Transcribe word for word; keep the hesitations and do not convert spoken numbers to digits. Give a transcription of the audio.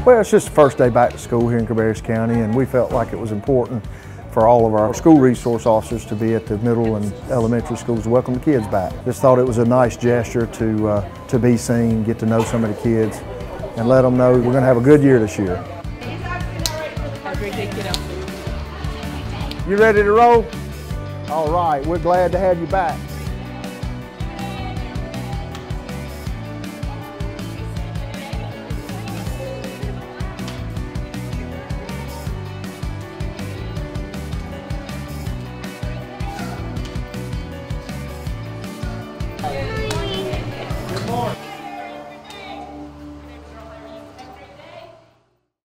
Well, it's just the first day back to school here in Cabarrus County, and we felt like it was important for all of our school resource officers to be at the middle and elementary schools to welcome the kids back. Just thought it was a nice gesture to, uh, to be seen, get to know some of the kids, and let them know we're going to have a good year this year. Have a great day, kiddo. You ready to roll? All right, we're glad to have you back. Yeah.